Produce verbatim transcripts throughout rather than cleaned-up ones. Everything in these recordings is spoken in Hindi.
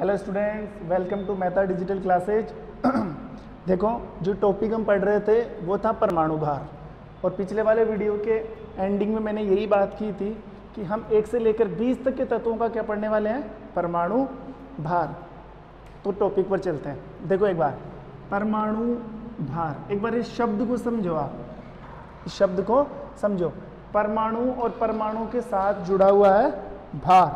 Hello students, welcome to Mehta digital classes. देखो, जो टॉपिक हम पढ़ रहे थे वो था परमाणु भार, और पिछले वाले वीडियो के एंडिंग में मैंने यही बात की थी कि हम एक से लेकर बीस तक के तत्वों का क्या पढ़ने वाले हैं, परमाणु भार। तो टॉपिक पर चलते हैं। देखो एक बार, परमाणु भार, एक बार इस शब्द को समझो, आप इस शब्द को समझो। परमाणु और परमाणु के साथ जुड़ा हुआ है भार,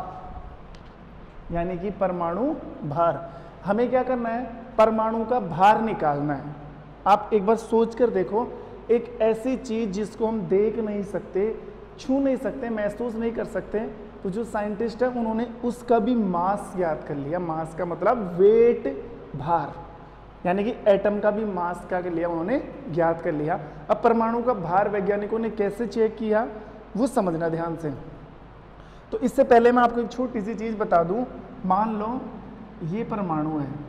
यानी कि परमाणु भार। हमें क्या करना है, परमाणु का भार निकालना है। आप एक बार सोच कर देखो, एक ऐसी चीज जिसको हम देख नहीं सकते, छू नहीं सकते, महसूस नहीं कर सकते, तो जो साइंटिस्ट है उन्होंने उसका भी मास ज्ञात कर लिया। मास का मतलब वेट, भार, यानी कि एटम का भी मास क्या कर लिया, उन्होंने ज्ञात कर लिया। अब परमाणु का भार वैज्ञानिकों ने कैसे चेक किया वो समझना ध्यान से। तो इससे पहले मैं आपको एक छोटी सी चीज बता दूं। मान लो ये परमाणु है,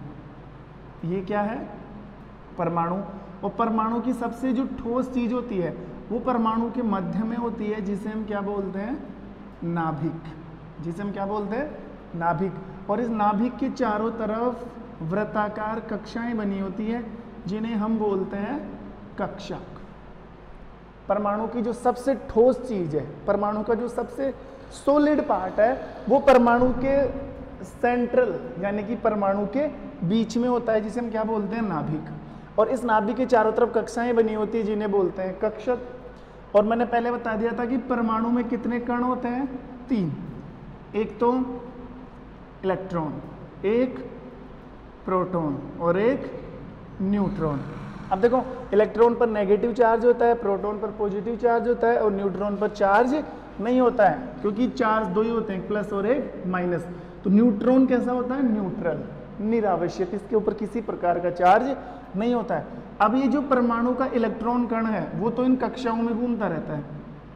ये क्या है, परमाणु। और परमाणु की सबसे जो ठोस चीज होती है वो परमाणु के मध्य में होती है, जिसे हम क्या बोलते हैं, नाभिक। जिसे हम क्या बोलते हैं, नाभिक। और इस नाभिक के चारों तरफ वृत्ताकार कक्षाएं बनी होती है, जिन्हें हम बोलते हैं कक्षक। परमाणु की जो सबसे ठोस चीज है, परमाणु का जो सबसे सॉलिड पार्ट है, वो परमाणु के सेंट्रल यानी कि परमाणु के बीच में होता है, जिसे हम क्या बोलते हैं, नाभिक। और इस नाभिक के चारों तरफ कक्षाएं बनी होती है, जिन्हें बोलते हैं कक्षक। और मैंने पहले बता दिया था कि परमाणु में कितने कण होते हैं, तीन। एक तो इलेक्ट्रॉन, एक प्रोटॉन और एक न्यूट्रॉन। अब देखो, इलेक्ट्रॉन पर नेगेटिव चार्ज होता है, प्रोटॉन पर पॉजिटिव चार्ज होता है, और न्यूट्रॉन पर चार्ज नहीं होता है, क्योंकि चार्ज दो ही होते हैं, प्लस और एक माइनस। तो न्यूट्रॉन कैसा होता है, न्यूट्रल, निरावश्यक, इसके ऊपर किसी प्रकार का चार्ज नहीं होता है। अब ये जो परमाणु का इलेक्ट्रॉन कण है वो तो इन कक्षाओं में घूमता रहता है,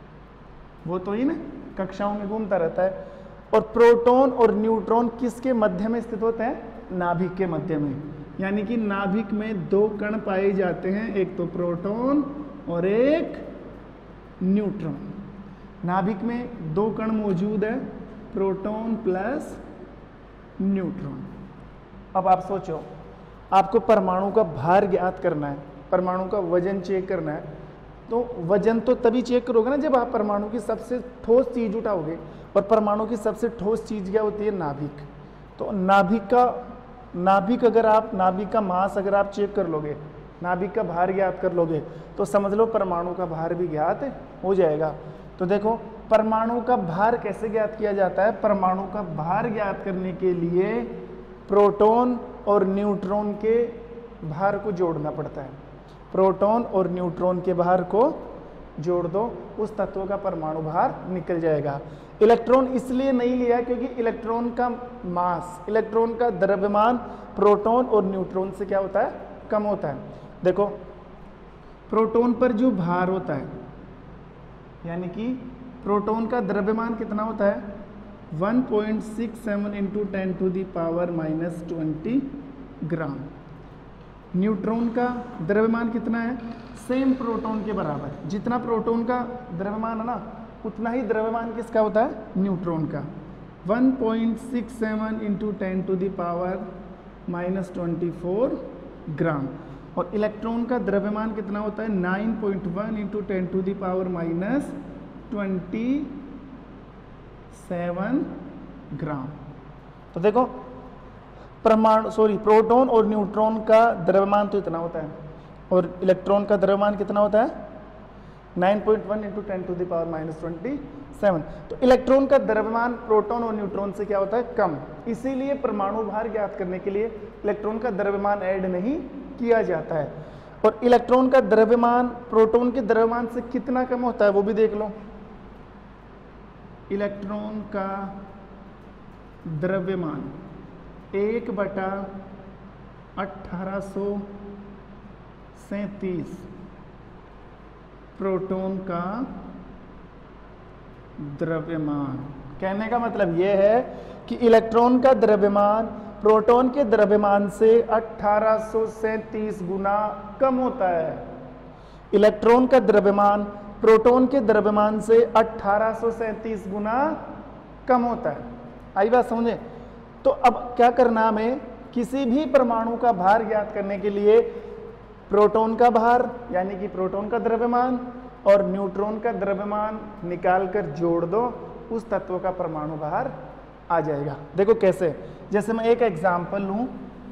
वो तो इन कक्षाओं में घूमता रहता है। और प्रोटॉन और न्यूट्रॉन किसके मध्य में स्थित होते हैं, नाभिक के मध्य में। यानी कि नाभिक में दो कण पाए जाते हैं, एक तो प्रोटॉन और एक न्यूट्रॉन। नाभिक में दो कण मौजूद है, प्रोटॉन प्लस न्यूट्रॉन। अब आप सोचो, आपको परमाणु का भार ज्ञात करना है, परमाणु का वजन चेक करना है। तो वजन तो तभी चेक करोगे ना जब आप परमाणु की सबसे ठोस चीज उठाओगे, और परमाणु की सबसे ठोस चीज क्या होती है, नाभिक। तो नाभिक का नाभिक अगर आप नाभिक का मास अगर आप चेक कर लोगे, नाभिक का भार ज्ञात कर लोगे, तो समझ लो परमाणु का भार भी ज्ञात हो जाएगा। तो देखो, परमाणु का भार कैसे ज्ञात किया जाता है। परमाणु का भार ज्ञात करने के लिए प्रोटॉन और न्यूट्रॉन के भार को जोड़ना पड़ता है। प्रोटॉन और न्यूट्रॉन के भार को जोड़ दो, उस तत्व का परमाणु भार निकल जाएगा। इलेक्ट्रॉन इसलिए नहीं लिया क्योंकि इलेक्ट्रॉन का मास, इलेक्ट्रॉन का द्रव्यमान प्रोटॉन और न्यूट्रॉन से क्या होता है, कम होता है। देखो, प्रोटॉन पर जो भार होता है, यानी कि प्रोटॉन का द्रव्यमान कितना होता है, one point six seven into ten to the power minus twenty gram. Neutron का द्रव्यमान कितना है, सेम प्रोटॉन के बराबर। जितना प्रोटॉन का द्रव्यमान है ना, उतना ही द्रव्यमान किसका होता है, न्यूट्रॉन का। One point six seven into ten to the power minus twenty four gram. और इलेक्ट्रॉन का द्रव्यमान कितना होता है, nine point one into ten to the power minus twenty seven gram. तो देखो, परमाणु सॉरी प्रोटॉन और न्यूट्रॉन का द्रव्यमान तो इतना होता है, और इलेक्ट्रॉन का द्रव्यमान कितना होता है, nine point one into ten to the power minus twenty seven. तो इलेक्ट्रॉन का द्रव्यमान प्रोटॉन और न्यूट्रॉन से क्या होता है, कम। इसीलिए परमाणु भार ज्ञात करने के लिए इलेक्ट्रॉन का द्रव्यमान ऐड नहीं किया जाता है। और इलेक्ट्रॉन का द्रव्यमान प्रोटॉन के द्रव्यमान से कितना कम होता है वो भी देख लो। इलेक्ट्रॉन का द्रव्यमान एक बटा अठारह सौ सैंतीस, प्रोटॉन का द्रव्यमान। कहने का मतलब यह है कि इलेक्ट्रॉन का द्रव्यमान प्रोटॉन के द्रव्यमान से अठारह सौ सैंतीस गुना कम होता है। इलेक्ट्रॉन का द्रव्यमान प्रोटॉन के द्रव्यमान से अठारह सौ सैंतीस गुना कम होता है। आई बात समझे। तो अब क्या करना हमें, किसी भी परमाणु का भार ज्ञात करने के लिए प्रोटॉन का भार यानी कि प्रोटॉन का द्रव्यमान और न्यूट्रॉन का द्रव्यमान निकालकर जोड़ दो, उस तत्व का परमाणु भार आ जाएगा। देखो कैसे, जैसे मैं एक एग्जांपल लूं,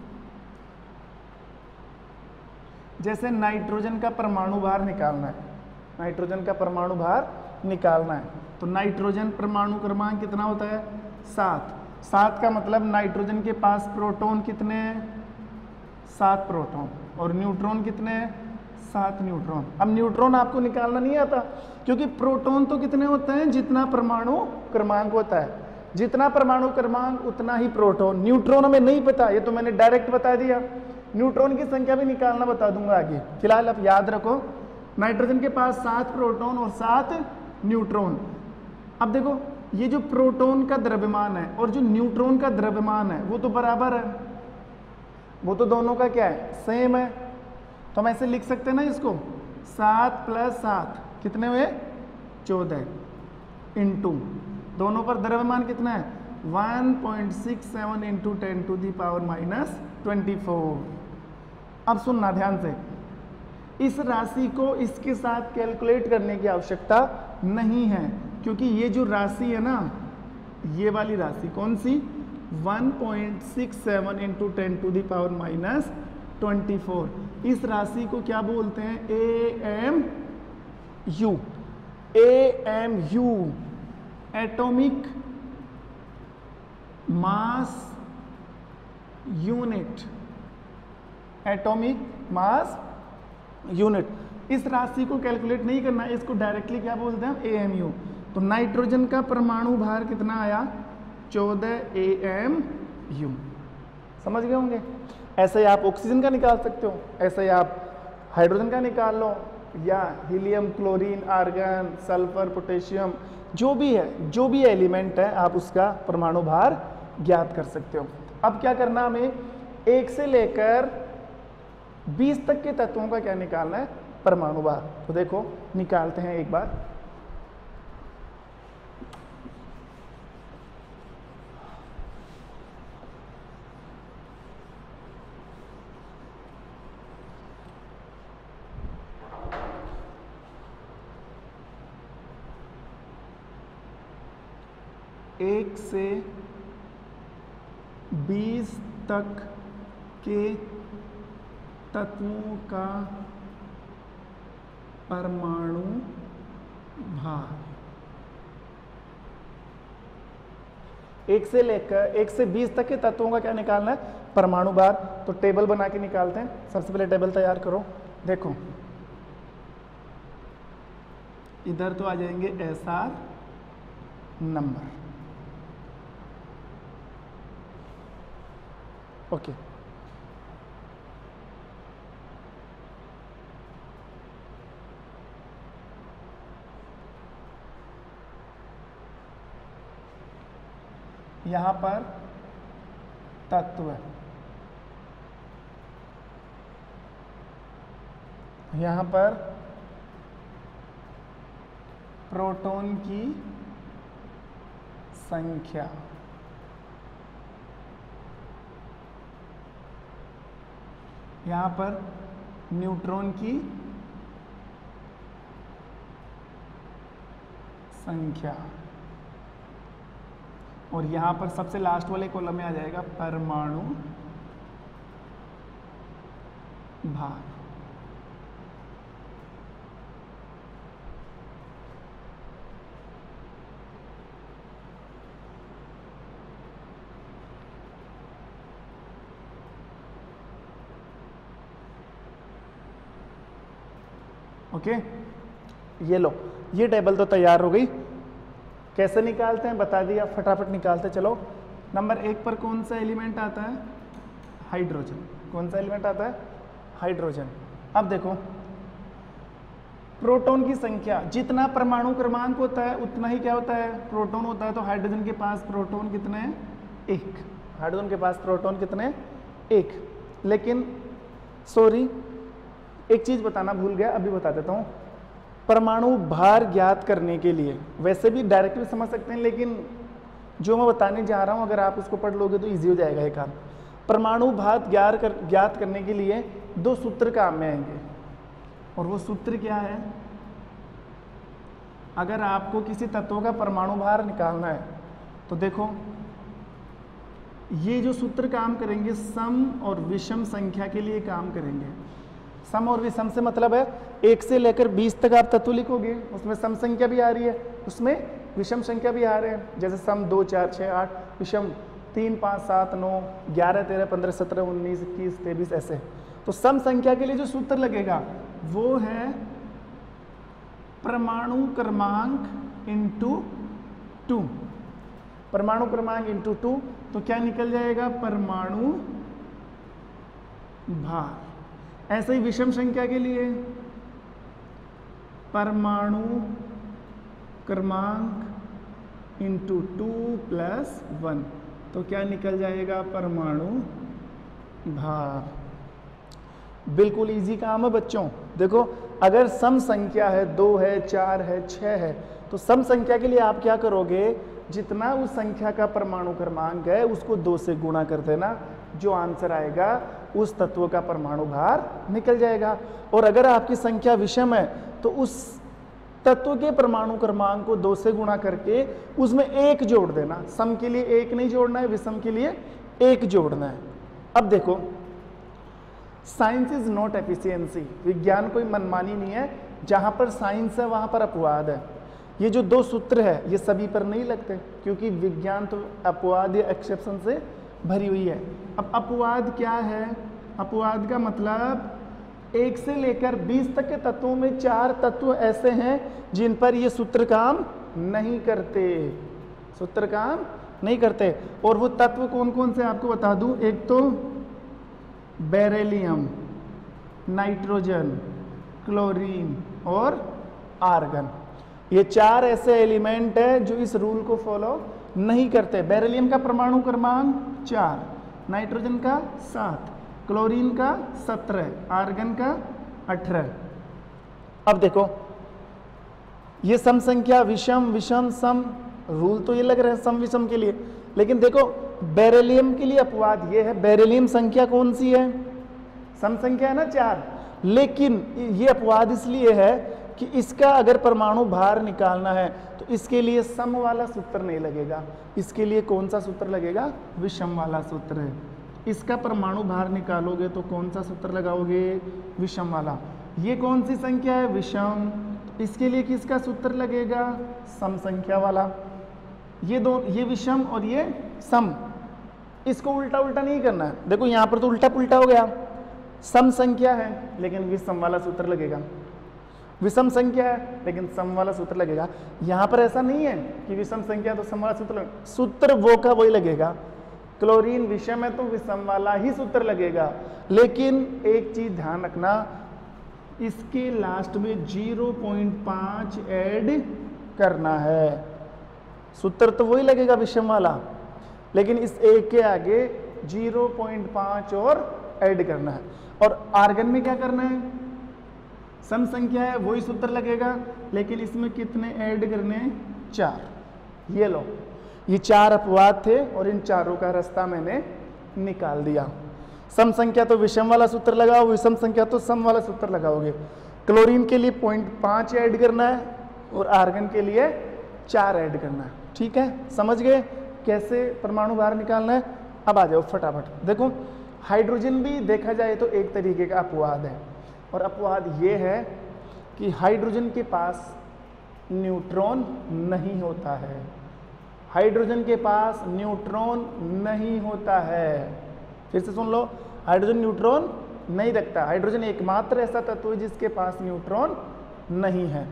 जैसे नाइट्रोजन का परमाणु भार निकालना है, नाइट्रोजन का परमाणु भार निकालना है तो नाइट्रोजन परमाणु क्रमांक कितना होता है, सात। सात का मतलब नाइट्रोजन के पास प्रोटॉन कितने हैं, सात प्रोटॉन, और न्यूट्रॉन कितने हैं, सात न्यूट्रॉन। अब न्यूट्रॉन आपको निकालना नहीं आता, क्योंकि प्रोटॉन तो कितने होते हैं, जितना परमाणु क्रमांक होता है, जितना परमाणु क्रमांक उतना ही प्रोटॉन। न्यूट्रॉन हमें नहीं पता, ये तो मैंने डायरेक्ट बता दिया। न्यूट्रॉन की संख्या भी निकालना बता दूंगा आगे, फिलहाल आप याद रखो नाइट्रोजन के पास सात प्रोटॉन और सात न्यूट्रॉन। अब देखो ये जो प्रोटॉन का द्रव्यमान है और जो न्यूट्रॉन का द्रव्यमान है वो तो बराबर है, वो तो दोनों का क्या है, सेम है। तो हम ऐसे लिख सकते हैं ना इसको, सात प्लस सात कितने हुए, चौदह, इंटू दोनों पर द्रव्यमान कितना है, one point six seven into ten to the power minus twenty four. अब सुनना ध्यान से, इस राशि को इसके साथ कैलकुलेट करने की आवश्यकता नहीं है, क्योंकि ये जो राशि है ना, ये वाली राशि कौन सी, one point six seven into ten to the power minus twenty four, इस राशि को क्या बोलते हैं, A M U. A M U atomic mass unit, atomic mass unit. इस राशि को कैलकुलेट नहीं करना, इसको डायरेक्टली क्या बोलते हैं, ए एम यू। तो नाइट्रोजन का परमाणु भार कितना आया, चौदह ए एम यू। समझ गए होंगे। ऐसे ही आप ऑक्सीजन का निकाल सकते हो, ऐसे ही आप हाइड्रोजन का निकाल लो, या helium, chlorine, argon, sulphur, potassium, जो भी है, जो भी एलिमेंट है आप उसका परमाणु भार ज्ञात कर सकते हो। अब क्या करना हमें, एक से लेकर बीस तक के तत्वों का क्या निकालना है, परमाणु भार। तो देखो निकालते हैं एक बार। एक से बीस तक के तत्वों का परमाणु भार, एक से लेकर एक से बीस तक के तत्वों का क्या निकालना है, परमाणु भार। तो टेबल बना के निकालते हैं। सबसे पहले टेबल तैयार करो। देखो इधर तो आ जाएंगे एस आर नंबर, ओके। यहां पर तत्व, यहां पर प्रोटॉन की संख्या, यहां पर न्यूट्रॉन की संख्या, और यहां पर सबसे लास्ट वाले कॉलम में आ जाएगा परमाणु भार। ओके, ये लो, ये टेबल तो तैयार हो गई। कैसे निकालते हैं बता दिया, फटाफट निकालते चलो। नंबर एक पर कौन सा एलिमेंट आता है, हाइड्रोजन। कौन सा एलिमेंट आता है, हाइड्रोजन। अब देखो प्रोटॉन की संख्या, जितना परमाणु क्रमांक होता है उतना ही क्या होता है, प्रोटॉन होता है। तो हाइड्रोजन के पास प्रोटॉन कितने हैं, एक। हाइड्रोजन के पास प्रोटॉन कितने हैं, एक। लेकिन सॉरी, एक चीज बताना भूल गया, अभी बता देता हूं। परमाणु भार ज्ञात करने के लिए, वैसे भी डायरेक्टली समझ सकते हैं, लेकिन जो मैं बताने जा रहा हूँ अगर आप उसको पढ़ लोगे तो ईजी हो जाएगा ये काम। परमाणु भार ज्ञात कर ज्ञात करने के लिए दो सूत्र काम में आएंगे, और वो सूत्र क्या है? अगर आपको किसी तत्व का परमाणु भार निकालना है तो देखो ये जो सूत्र काम करेंगे सम और विषम संख्या के लिए काम करेंगे। सम और विषम से मतलब है एक से लेकर बीस तक आप तत्व लिखोगे, उसमें सम संख्या भी आ रही है, उसमें विषम संख्या भी आ रहे हैं। जैसे सम दो चार छः आठ, विषम तीन पाँच सात नौ ग्यारह तेरह पंद्रह सत्रह उन्नीस इक्कीस तेईस ऐसे। तो सम संख्या के लिए जो सूत्र लगेगा वो है परमाणु क्रमांक इंटू टू। परमाणु क्रमांक इंटू टू, तो क्या निकल जाएगा? परमाणु भार। ऐसे ही विषम संख्या के लिए परमाणु क्रमांक इंटू टू प्लस वन, तो क्या निकल जाएगा? परमाणु भार। बिल्कुल इजी काम है बच्चों। देखो अगर सम संख्या है, दो है, चार है, छः है, तो सम संख्या के लिए आप क्या करोगे? जितना उस संख्या का परमाणु क्रमांक है उसको दो से गुणा कर देना, जो आंसर आएगा उस तत्व का परमाणु भार निकल जाएगा। और अगर आपकी संख्या विषम है तो उस तत्व के परमाणु क्रमांक को दो से गुणा करके उसमें एक जोड़ देना। सम के लिए एक नहीं जोड़ना है, विषम के लिए एक जोड़ना है। अब देखो साइंस इज नॉट एफिशिएंसी, विज्ञान कोई मनमानी नहीं है। जहां पर साइंस है वहां पर अपवाद है। ये जो दो सूत्र है ये सभी पर नहीं लगते, क्योंकि विज्ञान तो अपवाद या एक्सेप्शन से भरी हुई है। अब अपवाद क्या है? अपवाद का मतलब एक से लेकर बीस तक के तत्वों में चार तत्व ऐसे हैं जिन पर ये सूत्र काम नहीं करते, सूत्र काम नहीं करते। और वो तत्व कौन कौन से आपको बता दूं। एक तो बेरिलियम, नाइट्रोजन, क्लोरीन और आर्गन। ये चार ऐसे एलिमेंट है जो इस रूल को फॉलो नहीं करते। बेरिलियम का परमाणु क्रमांक चार, नाइट्रोजन का सात, क्लोरीन का सत्रह, आर्गन का अठारह। अब देखो ये सम संख्या विषम विषम सम, रूल तो ये लग रहा है सम विषम के लिए, लेकिन देखो बेरिलियम के लिए अपवाद ये है। बेरिलियम संख्या कौन सी है? सम संख्या है ना चार, लेकिन ये अपवाद इसलिए है कि इसका अगर परमाणु भार निकालना है तो इसके लिए सम वाला सूत्र नहीं लगेगा, इसके लिए कौन सा सूत्र लगेगा? विषम वाला सूत्र है। इसका परमाणु भार निकालोगे तो कौन सा सूत्र लगाओगे? विषम वाला। ये कौन सी संख्या है? विषम, तो इसके लिए किसका सूत्र लगेगा? सम संख्या वाला। ये दो, ये विषम और ये सम, इसको उल्टा उल्टा नहीं करना है। देखो यहाँ पर तो उल्टा पुल्टा हो गया, सम संख्या है लेकिन विषम वाला सूत्र लगेगा, विषम संख्या है लेकिन सम वाला सूत्र लगेगा। यहाँ पर ऐसा नहीं है कि विषम संख्या तो सम वाला सूत्र लगेगा, सूत्र वो का वही लगेगा। क्लोरीन विषम है तो विषम वाला ही सूत्र लगेगा। लेकिन एक चीज ध्यान रखना, इसके लास्ट में जीरो पॉइंट पाँच ऐड करना है। सूत्र तो वही लगेगा विषम वाला, लेकिन इस एक के आगे जीरो पॉइंट पाँच और ऐड करना है। और आर्गन में क्या करना है? सम संख्या है वही सूत्र लगेगा, लेकिन इसमें कितने ऐड करने हैं? चार। ये लो, ये चार अपवाद थे और इन चारों का रास्ता मैंने निकाल दिया। सम संख्या तो विषम वाला सूत्र लगाओ, विषम संख्या तो सम वाला सूत्र लगाओगे। क्लोरीन के लिए पॉइंट पाँच ऐड करना है और आर्गन के लिए चार ऐड करना है। ठीक है, समझ गए कैसे परमाणु भार निकालना है? अब आ जाओ फटाफट। देखो हाइड्रोजन भी देखा जाए तो एक तरीके का अपवाद है, और अपवाद ये है कि हाइड्रोजन के पास न्यूट्रॉन नहीं होता है। हाइड्रोजन के पास न्यूट्रॉन नहीं होता है। फिर से सुन लो, हाइड्रोजन न्यूट्रॉन नहीं रखता। हाइड्रोजन एकमात्र ऐसा तत्व है जिसके पास न्यूट्रॉन नहीं है।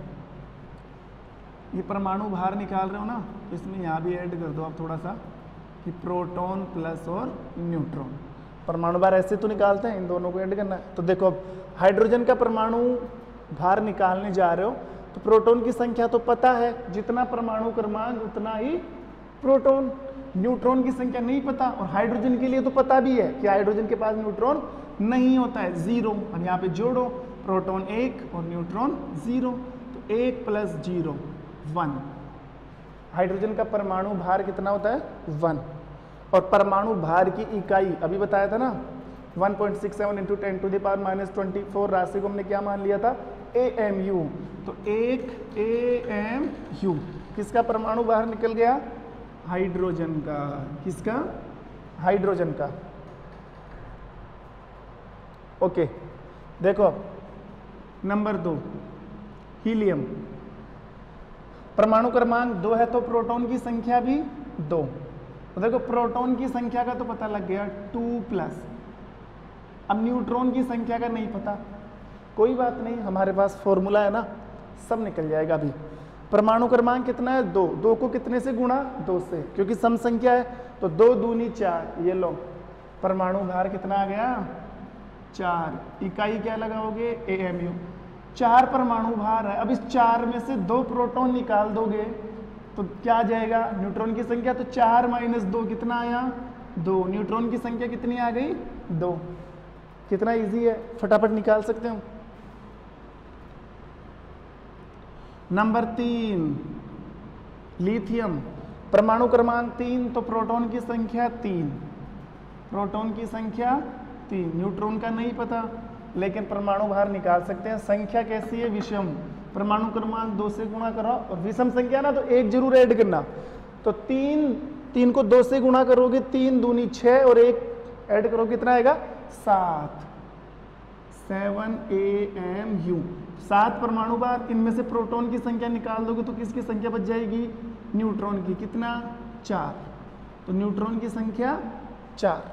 ये परमाणु भार निकाल रहे हो ना, इसमें यहाँ भी ऐड कर दो आप थोड़ा सा कि प्रोटॉन प्लस और न्यूट्रॉन। परमाणु भार ऐसे तो निकालते हैं, इन दोनों को ऐड करना है। तो देखो अब हाइड्रोजन का परमाणु भार निकालने जा रहे हो तो प्रोटॉन की संख्या तो पता है, जितना परमाणु क्रमांक उतना ही प्रोटॉन। न्यूट्रॉन की संख्या नहीं पता, और हाइड्रोजन के लिए तो पता भी है कि हाइड्रोजन के पास न्यूट्रॉन नहीं होता है, जीरो। अब यहाँ पे जोड़ो, प्रोटॉन एक और न्यूट्रॉन जीरो, तो एक प्लस जीरो वन। हाइड्रोजन का परमाणु भार कितना होता है? वन। और परमाणु भार की इकाई अभी बताया था ना, one point six seven into ten to the power minus twenty four राशि को हमने क्या मान लिया था? A M U. तो एक ए एम यू किसका परमाणु भार निकल गया? हाइड्रोजन का। किसका? हाइड्रोजन का। ओके, देखो नंबर दो, हीलियम। परमाणु क्रमांक दो है तो प्रोटॉन की संख्या भी दो। तो देखो प्रोटॉन की संख्या का तो पता लग गया टू प्लस। अब न्यूट्रॉन की संख्या का नहीं पता, कोई बात नहीं, हमारे पास फॉर्मूला है ना, सब निकल जाएगा। अभी परमाणु क्रमांक कितना है? दो। दो को कितने से गुणा? दो से, क्योंकि सम संख्या है। तो दो दूनी चार, ये लो परमाणु भार कितना आ गया? चार। इकाई क्या लगाओगे? A M U. चार परमाणु भार है। अब इस चार में से दो प्रोटॉन निकाल दोगे तो क्या आ जाएगा? न्यूट्रॉन की संख्या। तो चार माइनस दो कितना आया? दो। न्यूट्रॉन की संख्या कितनी आ गई? दो। कितना इजी है, फटाफट निकाल सकते हो। नंबर तीन, लिथियम। परमाणु क्रमांक तीन तो प्रोटॉन की संख्या तीन। प्रोटॉन की संख्या तीन। न्यूट्रॉन का नहीं पता, लेकिन परमाणु भार निकाल सकते हैं। संख्या कैसी है? विषम। परमाणु क्रमांक दो से गुणा करो, और विषम संख्या ना तो एक जरूर ऐड करना। तो तीन, तीन को दो से गुणा करोगे, तीन दूनी छः, और एक ऐड करोगे कितना आएगा? सात। Seven A M U. सात परमाणु भार। इनमें से प्रोटॉन की संख्या निकाल दोगे तो किसकी संख्या बच जाएगी? न्यूट्रॉन की। कितना? चार। तो न्यूट्रॉन की संख्या चार।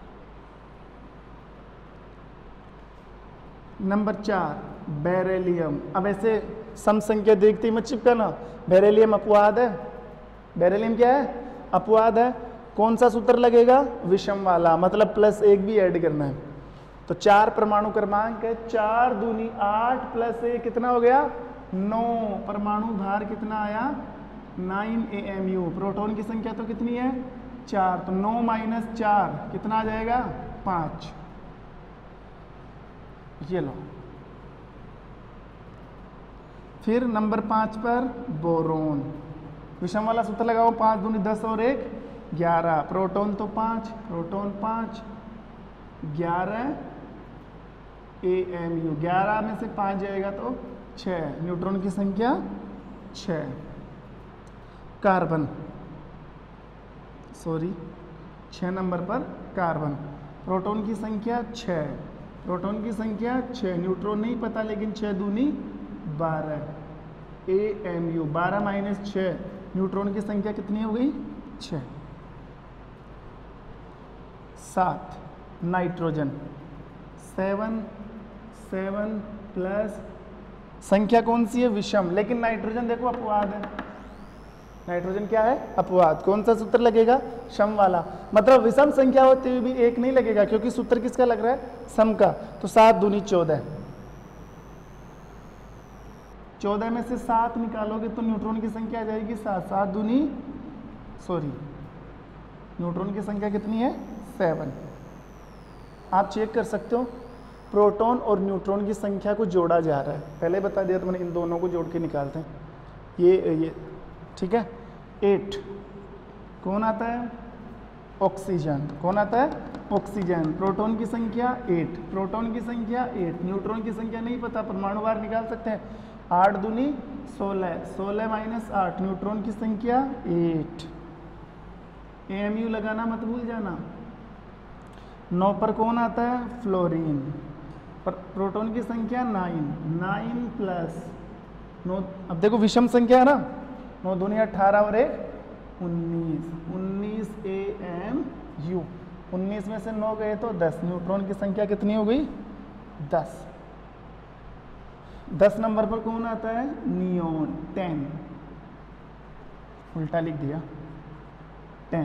नंबर चार, बेरिलियम। अब ऐसे सम संख्या देखते ही मत चिपकाना। बेरिलियम अपवाद है। बेरिलियम क्या है? अपवाद है। कौन सा सूत्र लगेगा? विषम वाला, मतलब प्लस एक भी ऐड करना है। तो चार परमाणु क्रमांक है, चार दूनी आठ प्लस एक कितना हो गया? नौ। परमाणु भार कितना आया? Nine A M U. Proton की संख्या तो कितनी है? चार। तो नौ माइनस चार कितना आ जाएगा? पाँच। ये लो। फिर नंबर पाँच पर बोरोन। विषम वाला सूत्र लगाओ, पाँच दूनी दस और एक ग्यारह। प्रोटॉन तो पाँच, प्रोटॉन पाँच, ग्यारह ए एम यू। ग्यारह में से पाँच जाएगा तो छः। न्यूट्रॉन की संख्या छः। कार्बन, सॉरी छः नंबर पर कार्बन। प्रोटॉन की संख्या छः, प्रोटॉन की संख्या छः। न्यूट्रॉन नहीं पता, लेकिन छः दूनी बारह। A M U. बारह माइनस छः, न्यूट्रॉन की संख्या कितनी हो गई? छः। सात, नाइट्रोजन। सेवन, सेवन प्लस संख्या कौन सी है? विषम। लेकिन नाइट्रोजन देखो अपवाद है। नाइट्रोजन क्या है? अपवाद। कौन सा सूत्र लगेगा? सम वाला। मतलब विषम संख्या होते हुए भी एक नहीं लगेगा, क्योंकि सूत्र किसका लग रहा है? सम का। तो सात दूनी चौदह। चौदह में से सात निकालोगे तो न्यूट्रॉन की संख्या आ जाएगी सात। सात दूनी सॉरी न्यूट्रॉन की संख्या कितनी है? सेवन। आप चेक कर सकते हो, प्रोटॉन और न्यूट्रॉन की संख्या को जोड़ा जा रहा है। पहले बता दिया तो मैंने, इन दोनों को जोड़ के निकालते हैं। ये ये ठीक है। एट कौन आता है? ऑक्सीजन। कौन आता है? ऑक्सीजन। प्रोटॉन की संख्या एट, प्रोटॉन की संख्या एट। न्यूट्रॉन की संख्या नहीं पता, परमाणु भार निकाल सकते हैं। आठ दूनी सोलह, सोलह माइनस आठ, न्यूट्रॉन की संख्या एट। ए एम यू लगाना मत भूल जाना। नौ पर कौन आता है? फ्लोरीन। पर प्रोटॉन की संख्या नाइन, नाइन प्लस नौ। अब देखो विषम संख्या है ना, नौ दूनी अठारह और एक उन्नीस, उन्नीस ए एम यू। उन्नीस में से नौ गए तो दस। न्यूट्रॉन की संख्या कितनी हो गई? दस। दस नंबर पर कौन आता है? नियोन। टेन, उल्टा लिख दिया, टेन।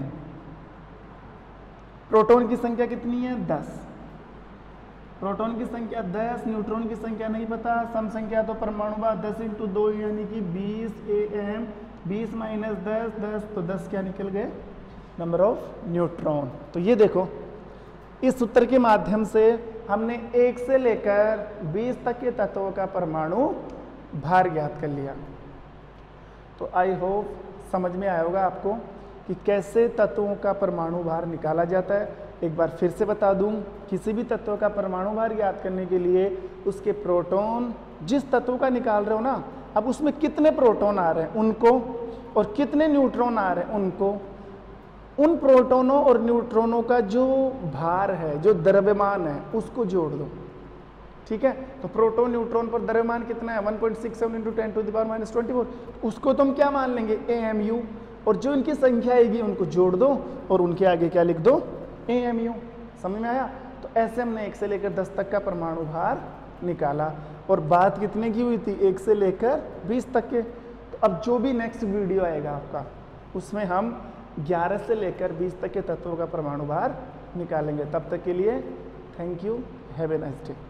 प्रोटॉन की संख्या कितनी है? दस। प्रोटॉन की संख्या दस, न्यूट्रॉन की संख्या नहीं पता। सम संख्या तो परमाणु भार दस इंटू दो यानी कि बीस ए एम। बीस माइनस दस, दस, तो दस क्या निकल गए? Number of neutron. तो ये देखो, इस सूत्र के माध्यम से हमने एक से लेकर बीस तक के तत्वों का परमाणु भार ज्ञात कर लिया। तो आई होप समझ में आया होगा आपको कि कैसे तत्वों का परमाणु भार निकाला जाता है। एक बार फिर से बता दूं, किसी भी तत्व का परमाणु भार याद करने के लिए उसके प्रोटॉन, जिस तत्व का निकाल रहे हो ना, अब उसमें कितने प्रोटॉन आ रहे हैं उनको, और कितने न्यूट्रॉन आ रहे हैं उनको, उन प्रोटॉनों और न्यूट्रॉनों का जो भार है, जो द्रव्यमान है, उसको जोड़ दो। ठीक है, तो प्रोटॉन न्यूट्रॉन पर द्रव्यमान कितना है, one point six seven into ten to the power minus twenty four. उसको तुम क्या मान लेंगे, ए एम यू, और जो इनकी संख्या आएगी उनको जोड़ दो और उनके आगे क्या लिख दो, ए एम यू। समझ में आया? तो ऐसे हमने एक से लेकर दस तक का परमाणु भार निकाला, और बात कितने की हुई थी, एक से लेकर बीस तक के। तो अब जो भी नेक्स्ट वीडियो आएगा आपका, उसमें हम ग्यारह से लेकर बीस तक के तत्वों का परमाणु भार निकालेंगे। तब तक के लिए thank you, have a nice day.